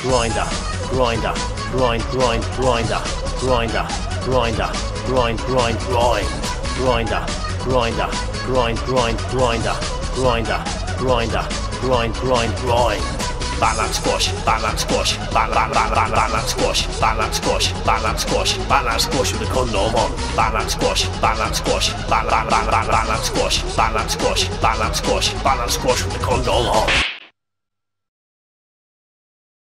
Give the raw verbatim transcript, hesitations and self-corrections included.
grinder, grinder, grind, grind, grinder, grinder, grinder, grind, grind, grind, grinder, grinder, grind, grind, grinder, grinder, grinder, grind, grind, grind. Butternut squash, butternut squash, butternut, butternut, butternut squash, butternut squash, butternut squash, butternut squash with a condom on. Butternut squash, butternut squash, butternut, butternut, butternut squash, butternut squash, butternut squash, butternut squash with a condom on.